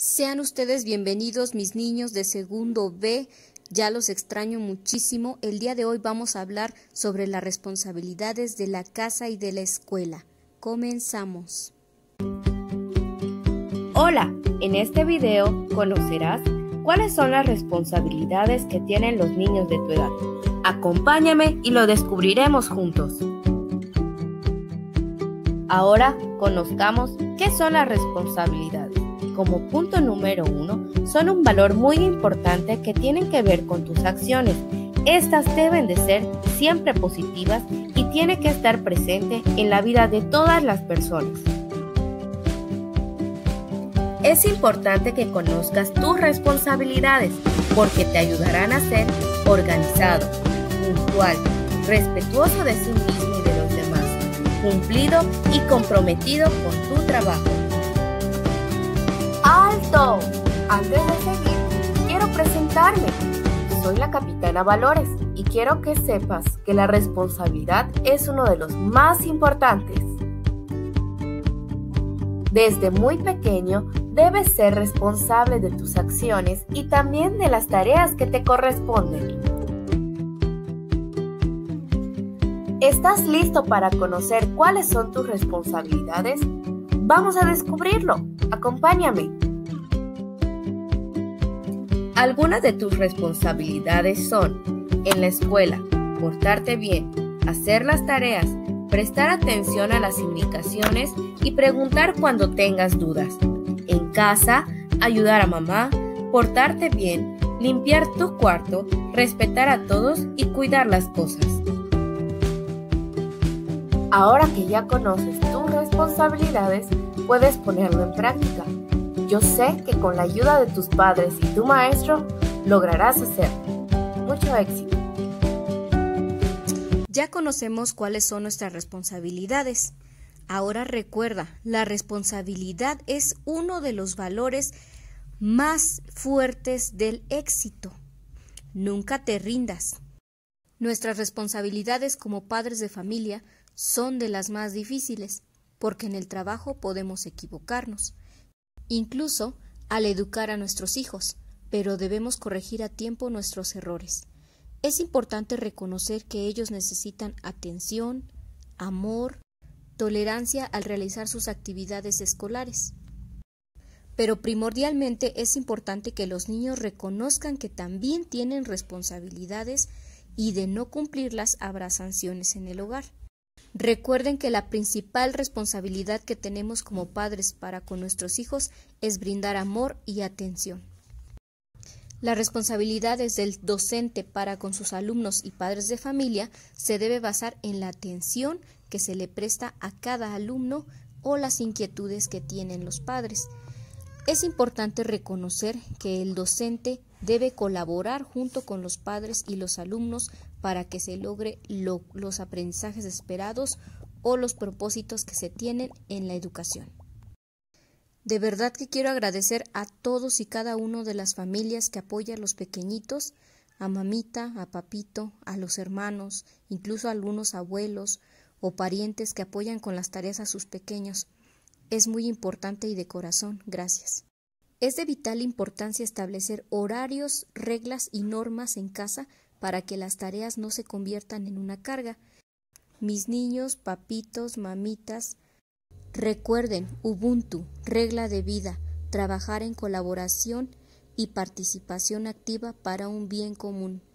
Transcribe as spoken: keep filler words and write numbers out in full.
Sean ustedes bienvenidos, mis niños de segundo B. Ya los extraño muchísimo. El día de hoy vamos a hablar sobre las responsabilidades de la casa y de la escuela. Comenzamos. Hola, en este video conocerás cuáles son las responsabilidades que tienen los niños de tu edad. Acompáñame y lo descubriremos juntos. Ahora conozcamos qué son las responsabilidades. Como punto número uno, son un valor muy importante que tienen que ver con tus acciones. Estas deben de ser siempre positivas y tiene que estar presente en la vida de todas las personas. Es importante que conozcas tus responsabilidades porque te ayudarán a ser organizado, puntual, respetuoso de sí mismo y de los demás, cumplido y comprometido con tu trabajo. ¡Alto! Antes de seguir, quiero presentarme. Soy la Capitana Valores y quiero que sepas que la responsabilidad es uno de los más importantes. Desde muy pequeño, debes ser responsable de tus acciones y también de las tareas que te corresponden. ¿Estás listo para conocer cuáles son tus responsabilidades? Vamos a descubrirlo. Acompáñame. Algunas de tus responsabilidades son, en la escuela, portarte bien, hacer las tareas, prestar atención a las indicaciones y preguntar cuando tengas dudas. En casa, ayudar a mamá, portarte bien, limpiar tu cuarto, respetar a todos y cuidar las cosas. Ahora que ya conoces tus responsabilidades, puedes ponerlo en práctica. Yo sé que con la ayuda de tus padres y tu maestro, lograrás hacerlo. Mucho éxito. Ya conocemos cuáles son nuestras responsabilidades. Ahora recuerda, la responsabilidad es uno de los valores más fuertes del éxito. Nunca te rindas. Nuestras responsabilidades como padres de familia son de las más difíciles, porque en el trabajo podemos equivocarnos, incluso al educar a nuestros hijos, pero debemos corregir a tiempo nuestros errores. Es importante reconocer que ellos necesitan atención, amor, tolerancia al realizar sus actividades escolares. Pero primordialmente es importante que los niños reconozcan que también tienen responsabilidades y de no cumplirlas habrá sanciones en el hogar. Recuerden que la principal responsabilidad que tenemos como padres para con nuestros hijos es brindar amor y atención. Las responsabilidades del docente para con sus alumnos y padres de familia se debe basar en la atención que se le presta a cada alumno o las inquietudes que tienen los padres. Es importante reconocer que el docente debe colaborar junto con los padres y los alumnos para que se logre lo, los aprendizajes esperados o los propósitos que se tienen en la educación. De verdad que quiero agradecer a todos y cada uno de las familias que apoyan a los pequeñitos, a mamita, a papito, a los hermanos, incluso a algunos abuelos o parientes que apoyan con las tareas a sus pequeños. Es muy importante y de corazón, gracias. Es de vital importancia establecer horarios, reglas y normas en casa para que las tareas no se conviertan en una carga. Mis niños, papitos, mamitas, recuerden Ubuntu, regla de vida, trabajar en colaboración y participación activa para un bien común.